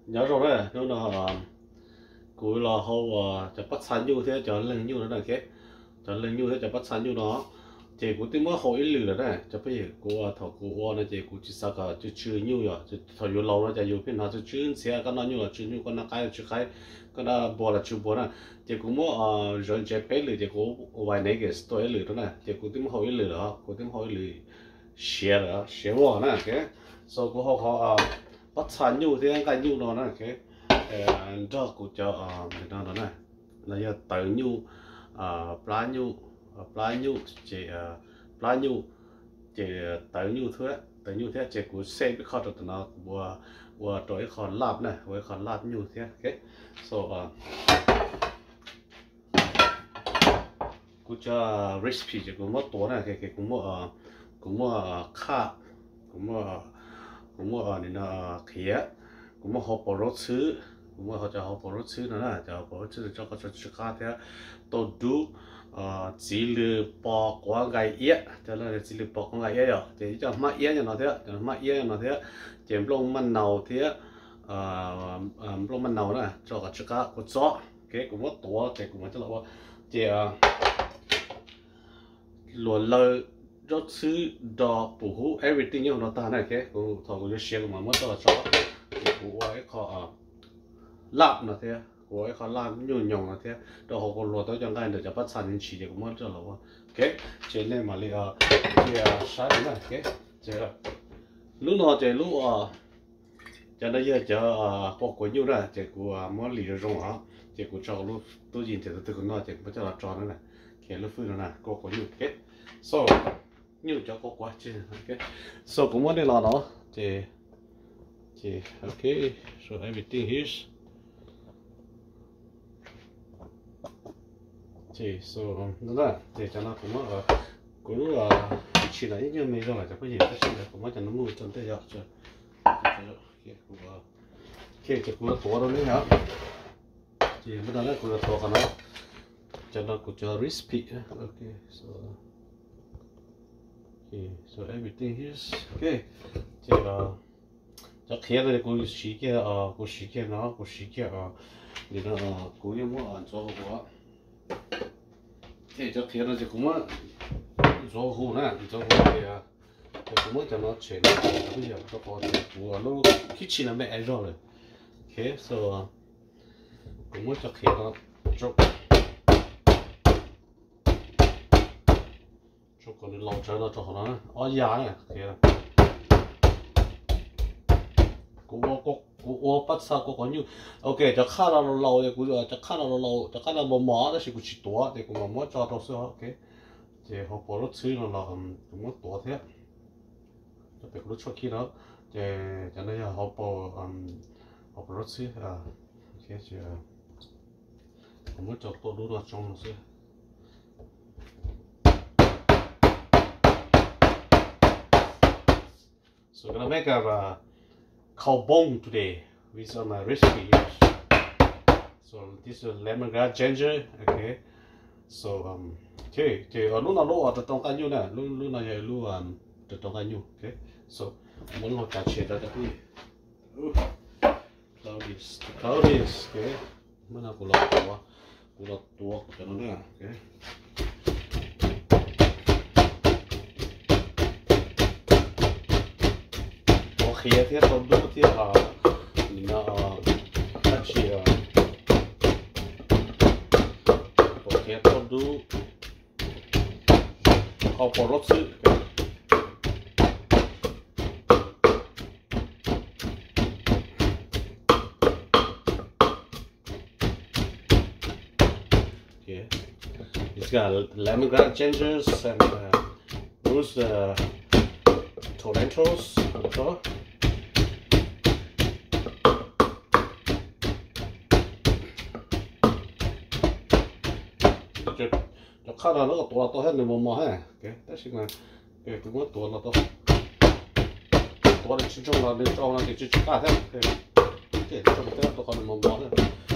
nhớ rồi đấy nó là cuối là hậu cho bắt sắn nhu thế cho lần nhu nó là cái cho lần nhu thế cho bắt sắn nhu nó chị cũng tìm mất hậu ít lử rồi đấy cho bây giờ của thầu của nó chị cũng chỉ sao cả chỉ chưa nhu rồi chỉ thầu nhiều lâu nó chỉ nhiều phiên nó chỉ chưa xe cái nó nhu là chưa nhu con nó cái chưa cái cái nó bỏ là chưa bỏ nè chị cũng mất rồi chị bé lử chị cũng vài này cái store lử đó nè chị cũng tìm hậu ít lử đó cũng tìm hậu ít lử xe đó xe vào nè cái sau của họ bắt sắn nhu thế cái nhu nó nè cái đó cũng cho người ta nói này là giờ tự nhu plá nhu chỉ plá nhu chỉ tự nhu thế chỉ cũng xem cái kho được nó vừa rồi kho lạp này với kho lạp nhu thế cái so cũng cho recipe chỉ cũng mất tổ này cái cũng mất khá cũng mất nên là khía cũng mất hộp bò xứ cũng mà họ cho họ bỏ chữ nữa là cho bỏ chữ cho có cho chữ khác thế tôi đủ chỉ lừa bỏ qua cái yết cho nên chỉ lừa bỏ qua cái yết rồi thì cho mắt yết cho nó thế cho mắt yết cho nó thế chém lông măng nầu thế lông măng nầu nữa cho cái chữ khác của chó cái cũng mất tổ cái cũng mất cho nó thì luôn lời rất chữ đỏ bù hú everything như nó ta này cái cũng thằng cũng share mà mất cho là chó cũng cái khó lạp nó thế của cái lạp nhung nhung nó thế đó họ còn lột tới trong cái để cho bắt sản chỉ để cũng mất cho lâu cái trên này mà liền thì sai này cái chơi lúc nào chơi lúc cho nó giờ cho có nhiều ra chơi của món lì rong hả chơi của cho lúc tôi nhìn thì tôi cũng nói chơi bắt cho là tròn nữa này cái lúc phun nó nè có nhiều cái so nhiều cho có quá chứ cái so cũng muốn đi làm nó chơi okay so everything here thì so nó là thì cho nó cũng chỉ là những mấy rồi là cho cái gì cái gì cũng cho nó mua trong tay rồi chứ cái cũng là tổ đó đấy hả thì bây giờ nó cũng là tổ của nó cho nó cũng cho recipe okay so everything is okay thì cho kia rồi cũng xí kia nó thì nó cũng như mua ăn cho của thì cho kia nó thì cũng mất gió hú nè gió hú thì cũng mất cho nó chuyển bây giờ nó có của nó kitchen là mẹ rồi okay so cũng mất cho kia nó chụp còn lâu chơi nó cho nó ở nhà này kia cũng bắt sao có nhiều ok cho khá là lâu thì cũng cho khá là lâu cho khá là mỏ đó thì cũng chỉ tuổi thì cũng mỏ cho đâu xưa ok thì họ bỏ lót xứ nó là cũng mất tuổi thế cho việc lót cho khi đó thì cho nên họ bỏ lót xứ ok thì cũng mất cho tôi đúng là trong nó xứ so gonna make a cow bone today with my recipe here. So this is lemongrass ginger, okay. So okay, thì ở lúc nào lúc ở trong cái nhu này, lúc nào vậy lúc ở trong cái nhu, okay. So muốn học cả chuyện ra được đi. Cloudis, okay. Mới nào cũng là tua của nó nữa, okay. Khi thế tôi đúng thì nó chỉ ok tôi đúng họ bỏ lót sự okay it's got lemongrass gingers and those tomatoes also. cho khá là nó có tổ hết nên mò hết cái đó chính là cái cũng có tổ là tổ là chính trong là thì chỉ cả thế cái trong cái tổ còn mò hết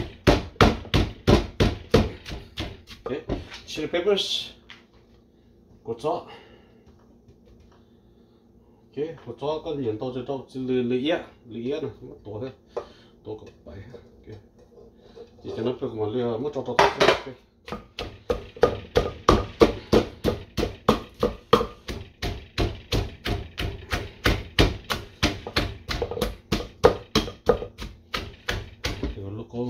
okay chili peppers 고추 okay 고추 con nhìn to cho to lưỡi lưỡi này tổ tô cục bảy chỉ cho nó được mà lừa mất cho cái lúc có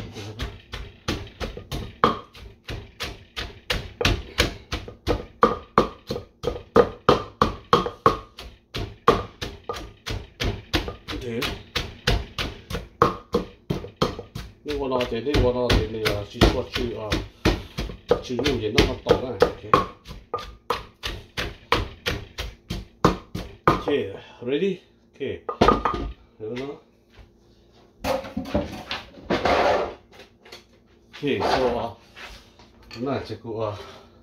thế nhưng mà nó thế thì nó là chỉ có chữ nhiều gì nó tỏ ra okay ready okay rồi nó okay so nó chỉ có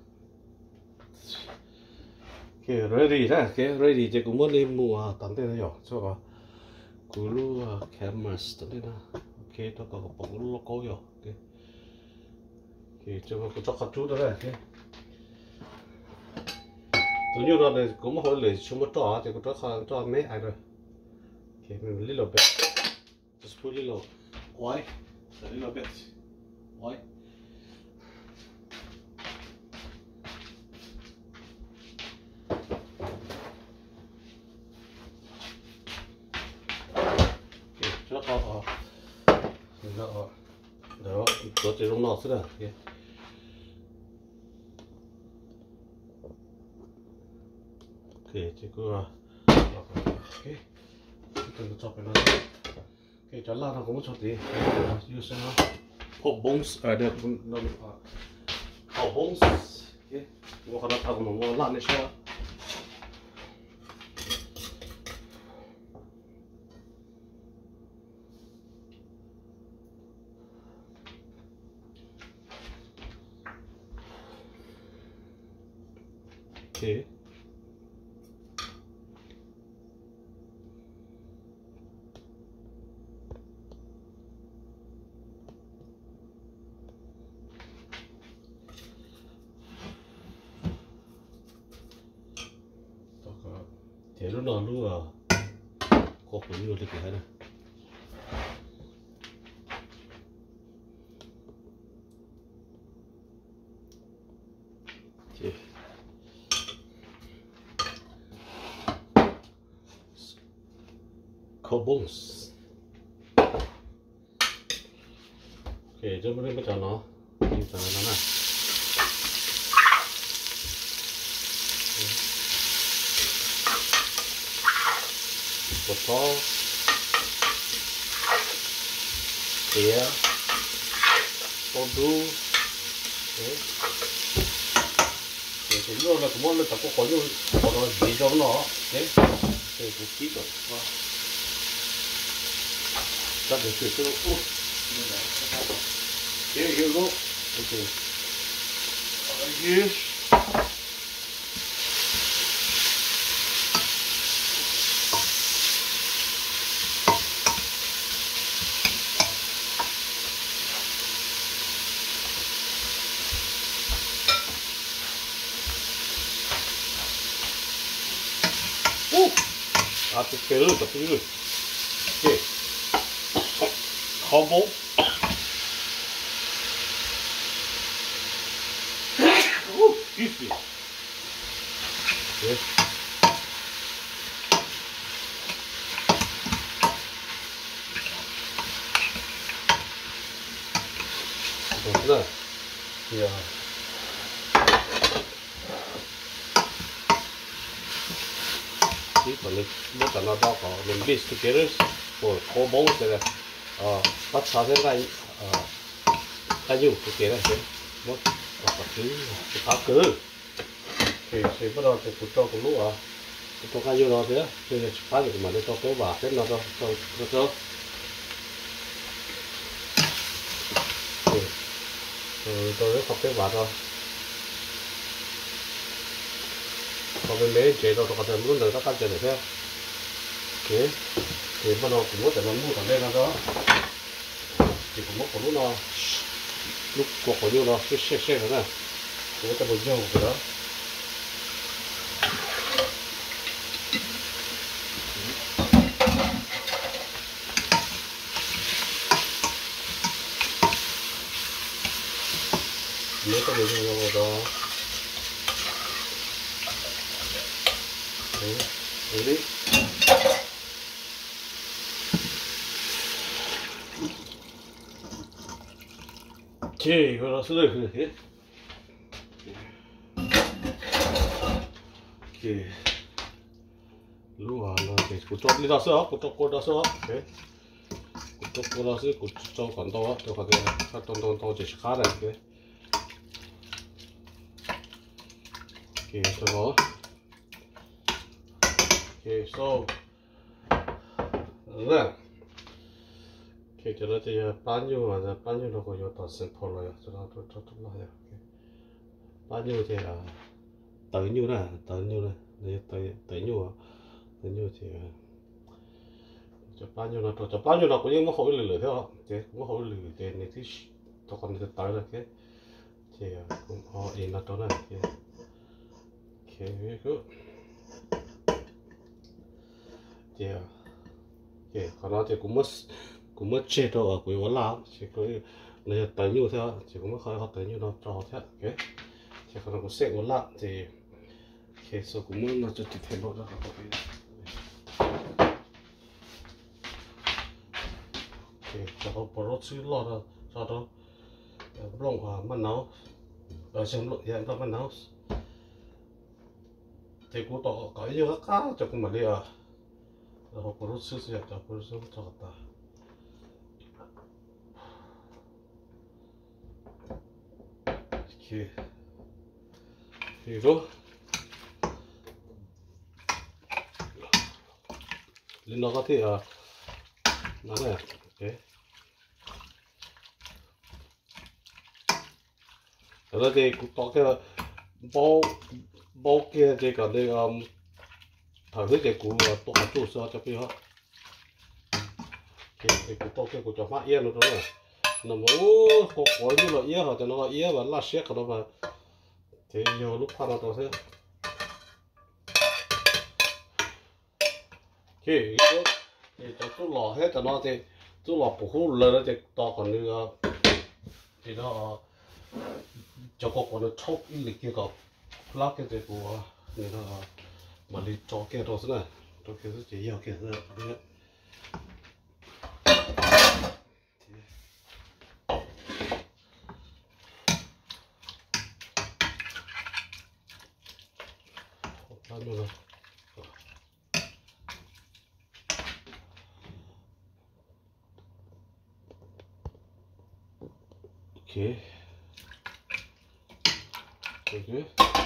okay ready đó okay ready chỉ có muốn đi mua tận thế thôi so cú lu cameras tận thế nào okay tôi có bóng logo rồi okay okay cho nó cho khắc chú đó đấy okay tôi nhớ là đây cũng một hồi lười chúng một trò thì có cho mấy ai rồi okay mình little bit just put little white a little bit white nó có đó có thể rung nọ nữa kìa ok chỉ có ok đừng chọc cái nó ok cho la nó cũng chọc đi như thế nào hộp bones ở đây nó hộp bones ok nó còn đặt vào một lăn này sao okay thế lúc nào lúc có cũng nhiều được cái này okay bones okay cho mình cho nó đi cho nó này bột phô tía bột đu đấy thì lúc là cũng muốn là có nhiều có gì cho nó đấy thì cũng kỹ rồi ta được chuyển cho nó here you go okay here 아주 배를 덮고 이거 이게 허봉 오 이씨 네 그렇구나 이야 còn lúc đó nó bao có mình mix together for whole bowl thế là bắt sao thế này ta dùng together thế một cái phá cứ thì bắt đầu thì cho cũng lúc tôi cái dùng nó thế thì phá được mà để cho cái bả thế nó cho tôi học cái bả thôi còn bên đấy chế độ có thể muốn được các bạn chơi được thế ok thì bắt đầu cũng có thể mua thằng đây đó thì cũng có lúc nó lúc có nhiều nó xe nữa nè cũng có một nhiều cái đó mấy cái này rồi đó đấy đi chị rồi nó sẽ được hết chị lúc là chị cũng cho đi ra sữa cũng cho cô ra sữa thế cũng cho cô ra sữa cũng cho còn to cho cái các to chỉ khá này cái okay, so okay, so rồi okay, cho nó thì bao nhiêu nó có nhiều tờ simple rồi cho nó cho nó rồi bao nhiêu thì tới nhiêu này đây tới nhiêu thì cho bao nhiêu nó cũng như một hồi lửa theo thế một hồi lửa thì này thì cho con thì tới rồi cái thì cũng họ in nó đó này okay good yeah okay còn nó thì cũng mất chết đâu ở cuối quán lao chỉ có này tới nhiều theo chỉ cũng mất khơi họ tới nhiều nó cho thế okay chỉ còn nó cũng sẽ quán lao thì okay so cũng mất nó cho tiếp thêm một đó okay cho họ bỏ lót xíu lót rồi cho đó lông hòa mặn nấu ở trong lộn hiện ra mặn nấu thì cũng tỏ cái gì khác cho cũng mà đi à họ bỏ lót xíu xíu cho bỏ lót xíu cho ta okay 그리고 nó có thể nó này okay rồi thì cũng có cái bao kia thì cả đây thời tiết thì cũng tổ hợp chủ sơ cho phía họ thì cũng có cái cũng cho phát yên luôn rồi nó mỗi có như là yên họ cho nó yên và là xét của nó mà thì nhiều lúc phát nó thế thì cho chú lò hết cho nó thì chú lò bổ hút lên thì to còn như thì nó cho con nó chốc lịch kia có lắc cái gì của người nó mà đi cho kia đó thế này cho kia rất chỉ nhiều kia nữa đấy bao nhiêu rồi okay okay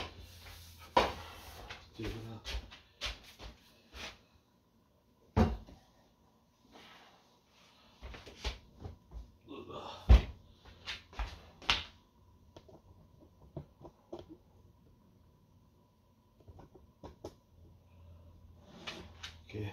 chỉ là okay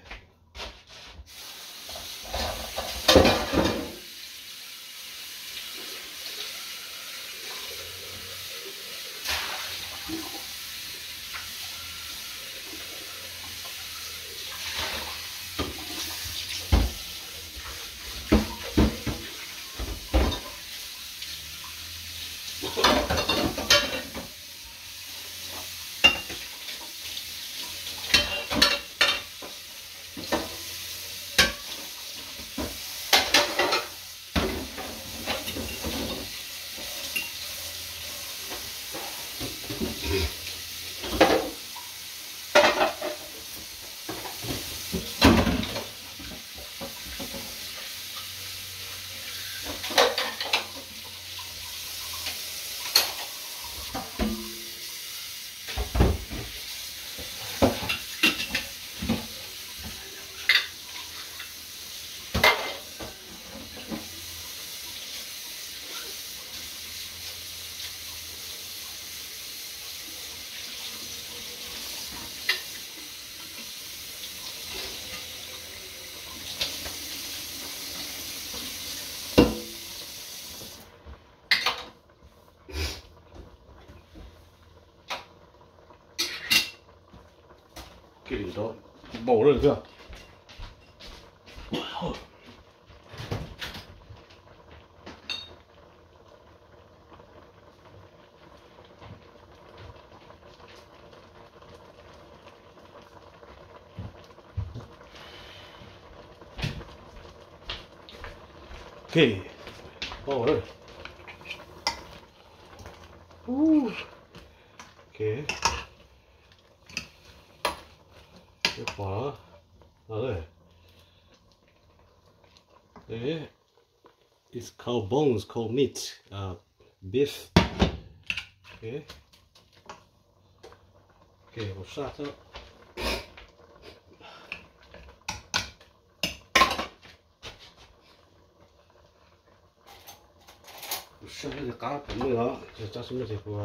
cái gì đó bổ được chưa Okay. Oh, rồi. Okay. Cái quả. Rồi. Đấy. It's called bones, called meat, beef. Okay. Okay, một sát thôi. Sao cái cá cũng nữa, giờ cho chúng mình vừa.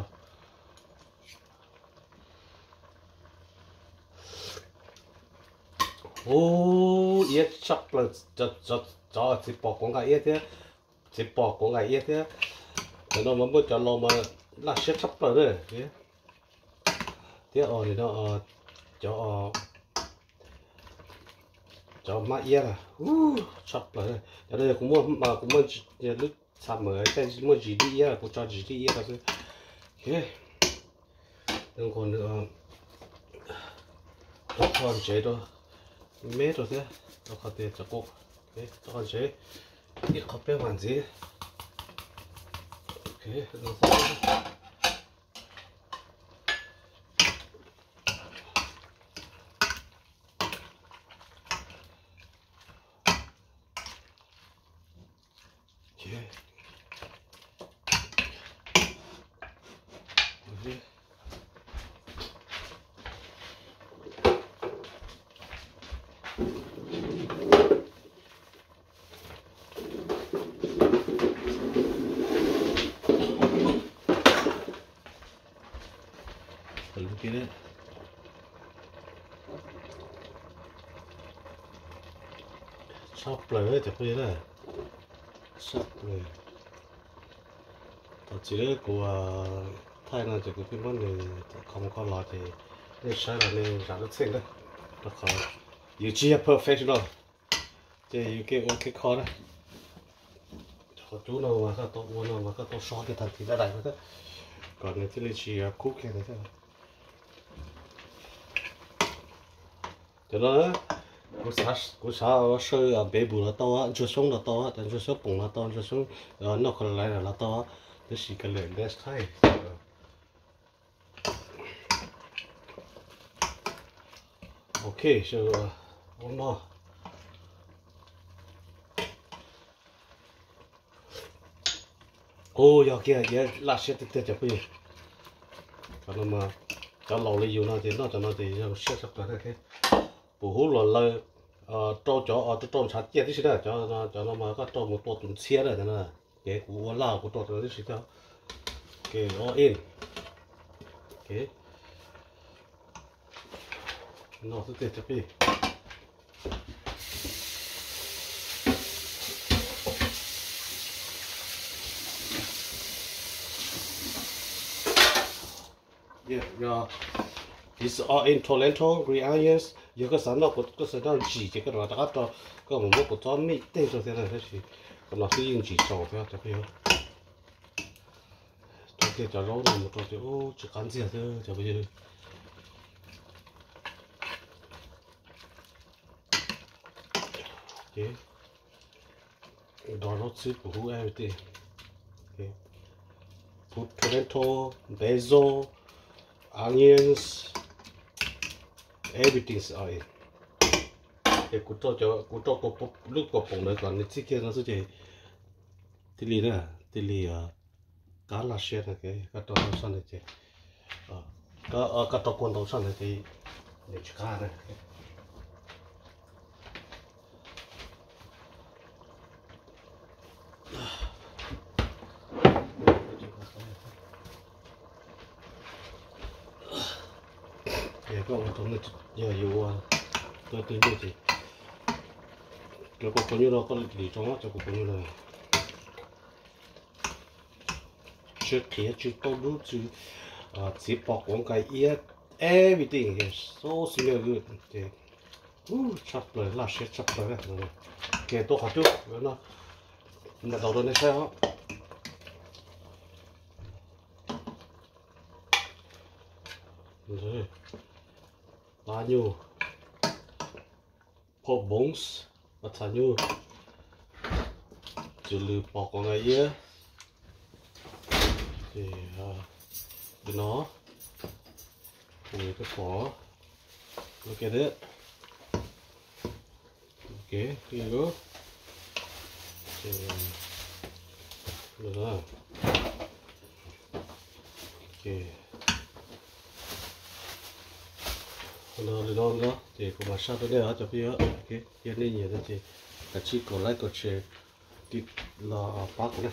Ô, yết chắc là cho chỉ bỏ con cái yết thế, chỉ bỏ con cái yết thế, để nó mới cho lo mà là sẽ chắc rồi đấy, thế, thế thì nó cho mát yết à, chắc rồi đấy, giờ đây cũng muốn lúc sắm mới, cái muốn gì đi yết, cũng cho gì đi yết rồi, thế, đừng còn nữa, nó còn chế đâu. Mấy rồi thế, nó có thể cho cô, thế, cho chế, ít có bé hoàn gì, ok, nó xong, ok, ok, thử cái đấy, sắp lời thì bây giờ sắp lời, chỉ là của thay là chỉ cái vấn đề không có lo thì để sai là nên ra được tiền đấy, đó khó, you chỉ là professional, thì cái ok khó đấy, có chú nào mà các tôi muốn nào mà các tôi so cái thằng thì ra đây thôi, còn cái thì chỉ cook cái này thôi, cho nó cú sa sơ bé bù là to á, chưa sống là to á, chưa sống bụng là to, chưa sống nó còn lại là to á, thế chỉ cái lệ best hay. Okay, so one more. Oh, giờ kia giờ lát sẽ tiếp tục bây giờ, cho nó mà cho lâu lấy nhiều nó thì giờ sẽ sắp tới cái bù hú là cho trong sản chế thì đó cho nó mà có cho một tổ tuần xe rồi thế nào cái của lao của tổ tuần thì sao cái all in cái nó sẽ tiếp tục đi yeah it's all in Toronto green onions giờ cái sản nó có sản nó chỉ cái đó đã cho có một cái cho mít tên cho thế này thế thì còn nó cứ dùng chỉ trồng theo cho bây giờ cho rau này một trồng thì ô chỉ cắn gì thôi cho bây giờ okay đó nó sẽ của hú everything okay put tomato basil onions everything's all in cái củ cho lúc củ bông này còn cái kia nó sẽ gì tí lì nữa tí lì cá là xe này cái tàu sang này chứ cái tàu quân tàu sang này thì để cá này cái con tàu này giờ yêu tôi tin được gì cái con như nó có lý trong đó cho con như này chưa kia chưa tao đủ chưa chỉ bỏ con cái yết everything is so smell good okay chắp lời là sẽ chắp lời đấy cái tôi học trước nó đầu này sao rồi bao nhiêu pork bones và thà nhiêu 就lưu bỏ con này nhé thì nó cùng cái phỏ ok đấy ok thì nữa thì nữa ok nó nữa thì cũng mà sao tới đây cho phía ok hiện nay nhiều thì là chỉ còn lại có chơi đi là bác này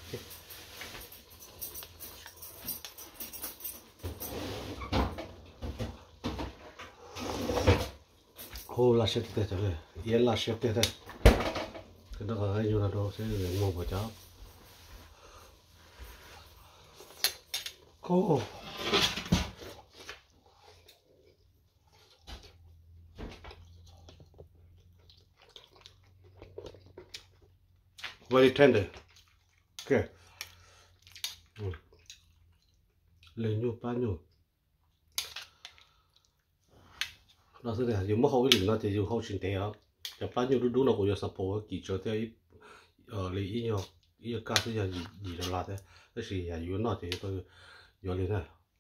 hồ là xếp tết rồi yên là xếp tết rồi cái đó là nhiều là đồ sẽ được mua vào cháu cô very tender okay lấy nhiều bao nhiêu nó sẽ là dùng mất hậu thì nó thì dùng hậu sinh tế á chả bao nhiêu đúng nó cũng có support kỹ cho thế lấy ít nhiều cá thì là gì đó là thế cái gì là dùng nó thì tôi dùng lên này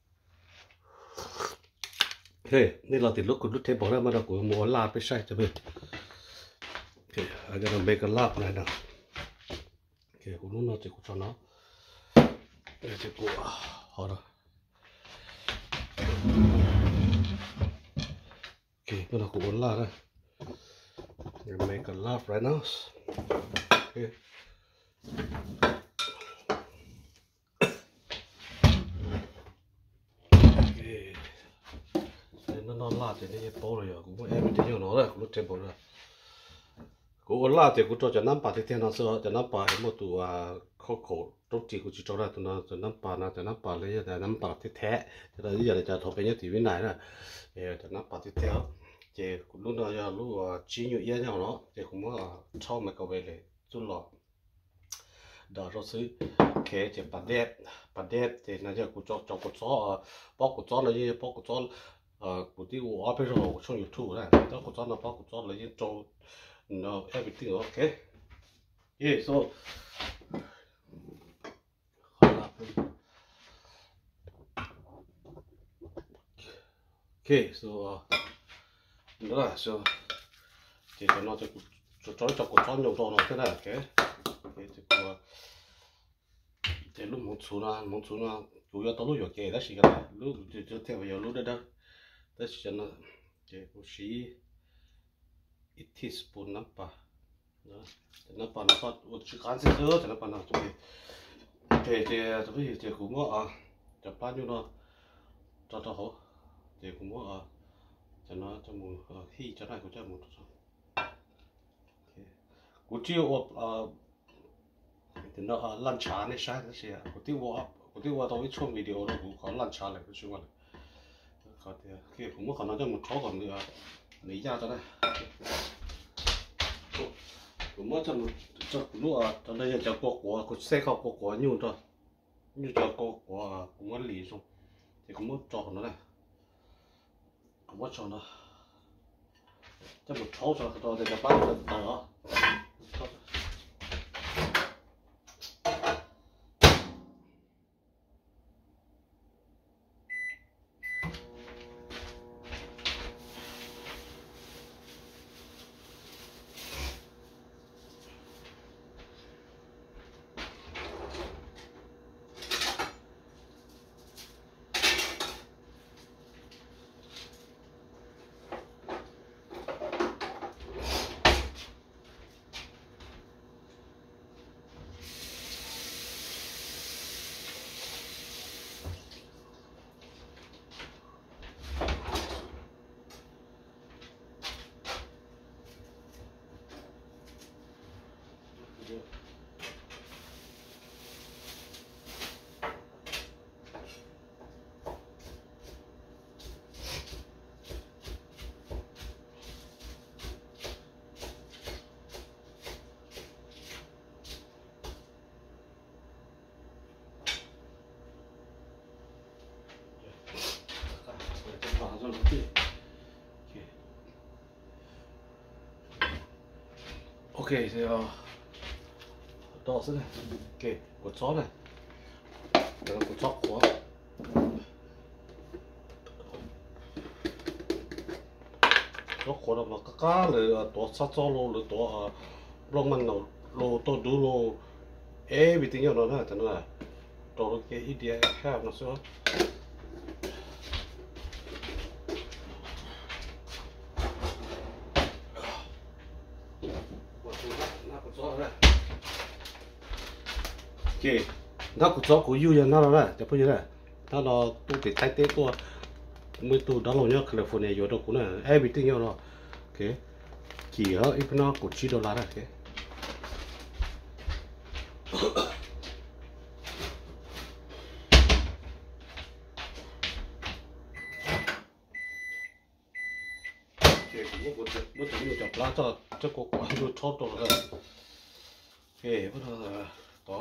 thế nên là từ lúc cũng lúc thế bỏ ra mà nó cũng muốn làm cái sai cho mình okay I gotta make a lot này nào okay cũng lúc nó chỉ có cho nó để chỉ có họ rồi okay nó cũng muốn làm đây you make a lot right now okay okay nó làm thì nó bỏ rồi cũng có em thì nhiều nó rồi cũng lúc thế bỏ rồi cũng làm thì cũng cho năm bà thì thế nào sửa cho năm bà một tụ khổ trong chỉ cũng chỉ cho ra tụi nó cho năm bà lấy cho năm bà thì thế cho nên giờ cho thầu cái nhất thì bên này là cho năm bà thì theo thì cũng lúc đó giờ lúc chỉ nhiều yên nhau nó thì cũng có cho mấy cái về để chút lọ đó rồi xứ cái thì bà đẹp thì nó giờ cũng cho cái chó bao cái chó là gì bao cái chó của tí của ở bên rồi trong YouTube này đó cái chó nó bao cái chó là gì cho no everything okay yeah so okay so đó là so thì nó sẽ cho con nhiều to nó thế này okay okay thì lúc muốn xuống nó chủ yếu tao lúc giờ kể đó chỉ cái lúc cho theo bây giờ lúc đó đó chỉ nó thì cũng chỉ ít teaspoon nắp bà đó nắp bà nó có một chút cán sữa thì nắp bà nó chuẩn bị thì cũng có chập bao nhiêu nó cho hổ thì cũng có cho nó cho mùi khi cho này cũng cho mùi cũng chiều thì nó lan tràn này sai cái gì cũng tiêu qua tôi trong video nó cũng có lan tràn lại cái chuyện này còn thì khi cũng có khả năng cho một số còn nữa lấy ra cho đây cũng mới cho lúc cho đây cho của xe không của nhiều rồi như cho của cũng có lì xong thì cũng mới cho nó này cũng mới cho nó cho một số cho thì các bạn đó ok thì đỏ sức này ok của chó này đó là của chó của nó khó là mà cá là tổ sát cho lô là tổ lông mình nó lô tổ đủ lô everything như nó là thế nào tổ cái idea have nó sẽ ok nó cũng cho cũng yêu nó là chả bao nhiêu nó tu để thay thế tua mới tu đó là nhớ California vô đó cũng là everything như nó ok chỉ ở ít nó cũng chỉ $1 ok một tuần một chục lá cho cô quá nhiều chót rồi ok bắt đầu là đó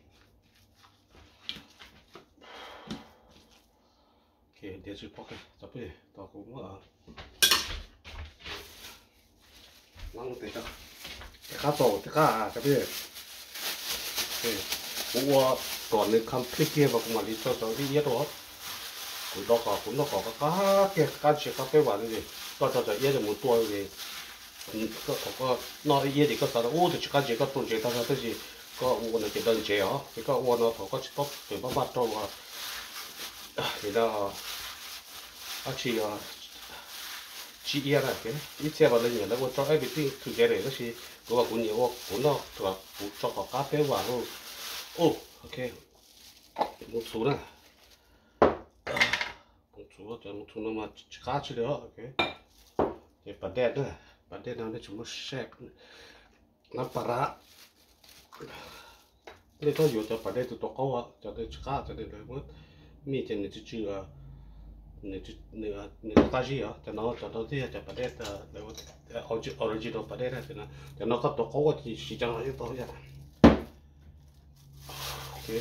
ok để chụp pocket chụp đi đó cũng lăng thế đó cá tổ cá chụp đi ok cũng còn nên cầm clip kia và cũng mà đi cho đi hết rồi cũng nó có cá kia cá chỉ cá cái vào gì cho ít là một tuổi thì có nó ít thì có sao đó thì chỉ cá chỉ có tuần chỉ tao cái gì có uống được cái đơn chế hả thì có uống nó có chỉ tốt từ bắt bắt rồi thì đó chỉ ít là cái ít xe vào đây nhiều nó cho everything together đó thì có cũng nhiều cũng nó cũng cho có cá cái vào luôn ok một số này một số nó mà cá chỉ được ok thì bát đét nào để chúng nó xếp nó para đây tôi dùng cho bát đét tụi tôi có cho đây cá cho đây rồi mất mi trên này chỉ chưa nửa cá gì á cho nó thì cho bát đét là original bát đét này thì nó có tôi có chỉ cho nó như tôi vậy ok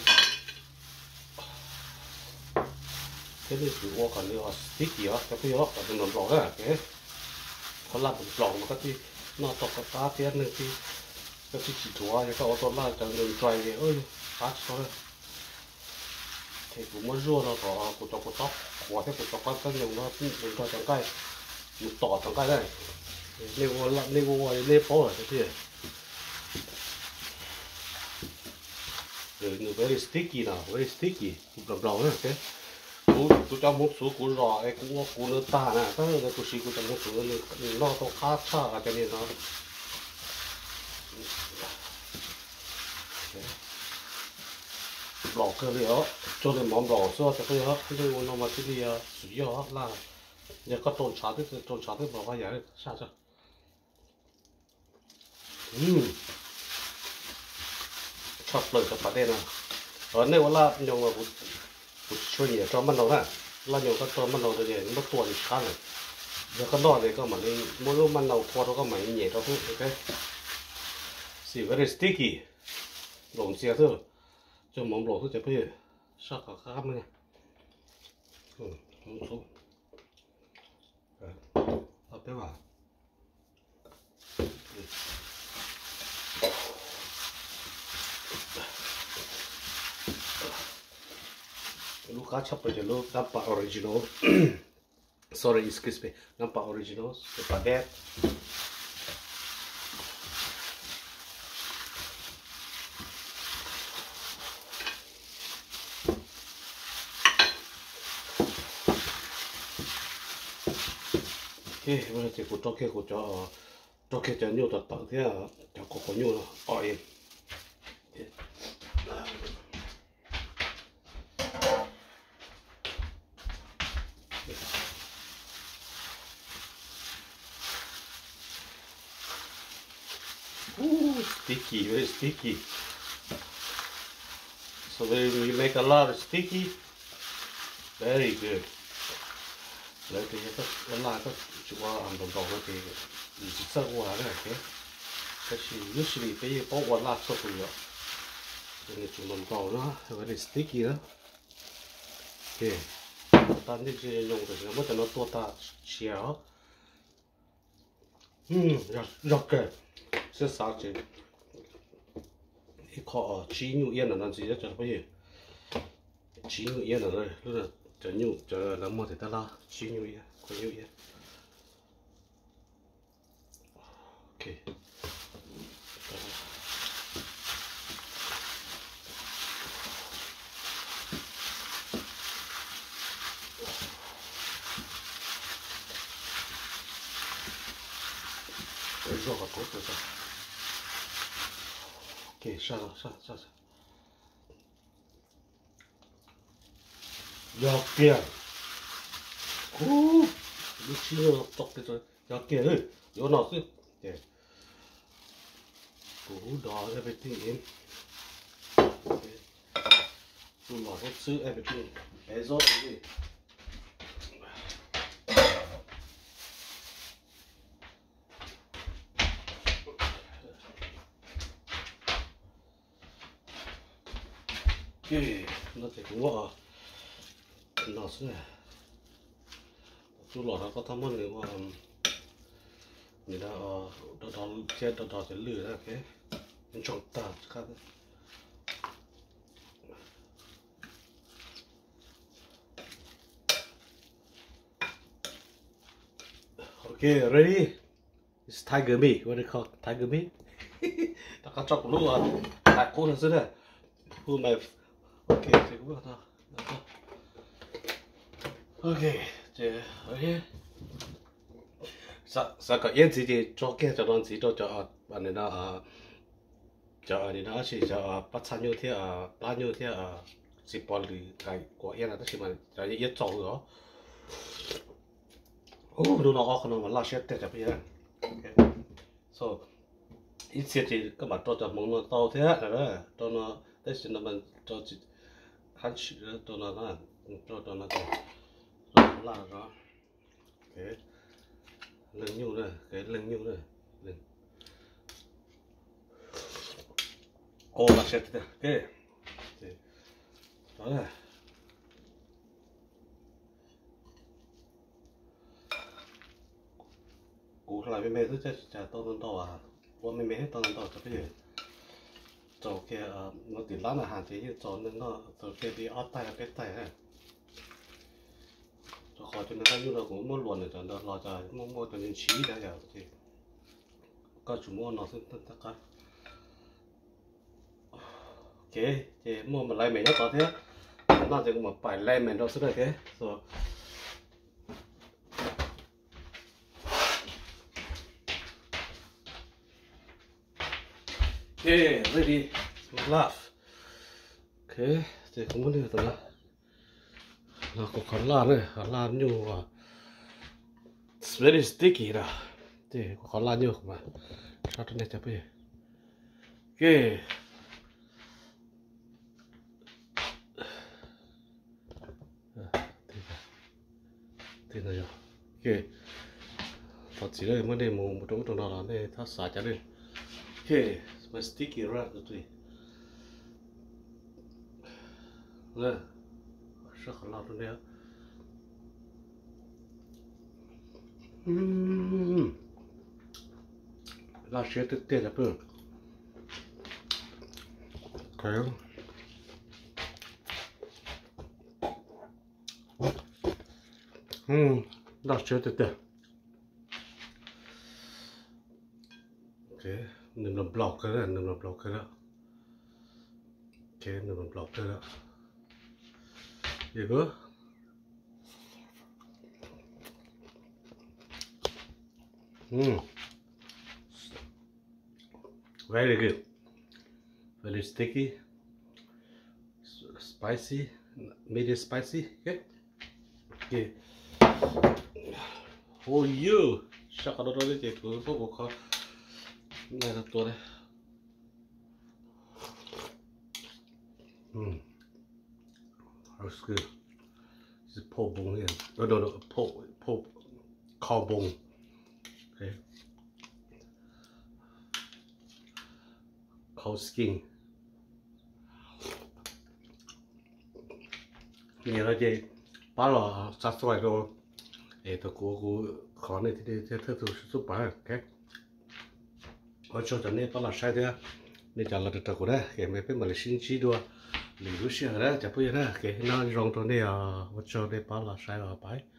cái này chủ yếu còn là sticky á cái đó là nó lỏng ra cáiเขาลาดผมปล่องมันก็ที่นอกตกกระตาเตี้ยนึงที่ก็ที่ฉีดหัวแล้วก็เอาตัวลาดจากเดินไกลเลยตัดเขาเลยเทกูมันรั่วแล้วก็กูตกหัวที่กูตกก็ยังว่าเป็นตัวจังใกล้อยู่ต่อจังใกล้ได้เรียกว่าเรียกโป้เลยที่very sticky nào very sticky bầm bầm nữa cáiกูจะมุดสูกูรอไอ้กูเลือดตาน่ะถ้าเกิดกูชี้กูจะมุดสูเลยนอกต้องคาดชากันนี่เนาะหลอกกันเลยเหรอจนเลยมองหลอกซะแต่ก็เหรอที่ดูน้องมาที่นี่สุดยอดล่ะเนี่ยก็ต้นชาที่บอกว่าอย่างนี้ชาจ้ะชอบเลยกับประเด็นนะในเวลาอย่างว่ากูช่วยเนี่ยจอมันเราเนี่ยเราอยู่ก็จอมันเราเนี่ยมันตัวอีกขั้นเลยแล้วก็นอนเลยก็เหมือนมันรู้มันเราพอเราก็เหมือนเหนียวเราพูดโอเคสี very sticky หลงเสียเถอะจะมองหลงทุกจะเพื่อชอบกับข้ามเลยมันทุกเอาไปว่าลูกค้าชอบไปจะลูกน้ำปลาออริจินอล sorry excuse me น้ำปลาออริจินอลปลาแดดเมื่อจะกูต้องแค่กูจะนิ้วตัดต่อที่จะกูนิ้วเนาะอ๋อเองsticky very sticky so when you make a lot of sticky very good lấy thì cái lá cái chú qua ăn đồng đồng thì chỉ sợ quá đấy cái gì usually cái bao quát lá sốt rồi nên chú đồng đồng nó very sticky đó ok ta nên chỉ dùng để nó mất nó to ta chéo rất kệ sẽ sao chứ khó chỉ nhu yên là nó gì đó cho nó bây giờ chỉ nhu yên là rồi lúc là cho nhu cho làm một thì ta lo chỉ nhu yên có nhu yên ok rồi vào cốt rồi ok sao giờ kia lúc chiều tóc cái rồi giờ kia ơi giờ nào chứ để đó everything in tôi nói hết sự everything bé rồi đi ok nó thì cũng gọi nó sẽ chú lọt nó có tham vấn người mà người ta đó trên đó sẽ lừa ra cái bên trong ta khác ok ready it's tiger meat what they call tiger meat ta có chọc lúc à đại cô là gì đấy who my ok thì cũng được thôi ok thế ok sao có yên gì thì cho cái cho nó gì cho bạn này nó cho này nó chỉ cho bắt chăn như thế bao nhiêu thế chỉ bỏ lì cái của yên là tất nhiên mà cho yên trâu rồi đồ nó không nó mà lao chết thế bây giờ so ít thì các bạn cho món nó to thế là cho nó tất nhiên là mình cho chỉ khăn chỉ cho nó là cho nó là đó cái lưng nhu này cái lưng nhu này lưng ô là chết thế cái đó là cú lại với mẹ thứ chả to hơn to à qua mẹ hết to hơn to cho cái gì cho cái nó tiền lắm là hàng thế như cho nên nó cho cái đi ót tay cái tay này cho khỏi cho nên ta như là cũng mua luôn để cho nó lo cho mua cho nên chí đã giờ thì có chủ mua nó sẽ tất cả ok thì mua một lại mình nó có thế nó chỉ một bài lại mình đâu sẽ được thế rồi ok ready laugh ok thì cũng muốn được rồi nó có khó làm nhiều à it's very sticky đó thì có khó làm nhiều mà sao trên này chả bây ok thì này rồi ok thật chỉ là vấn đề một trong đó là này thắt xả chả đi ok mà sticky ra rồi tùy nè rất khó làm luôn đấy là sẽ tự tiện là bữa cái là sẽ tự tiện ok đừng làm block cái này đừng làm block cái đó ok đừng làm block cái đó gì cơ very good very sticky spicy medium spicy okay okay for you chắc là đó đấy chị cứ có một khó này làตัวđấy that's good it's pork bone here no pork cow bone okay cow skin nhiều là gì bao là sát xoài rồi để tôi cố khó này thì thứ thứ giúp bạn cái ở chỗ này bao là sai thế nên chả là được trâu đấy cái mấy cái mà là sinh chi đua lì lúc xưa đó chả bây giờ đó cái nó rong trong đây à vật cho đây bao là sai ở bãi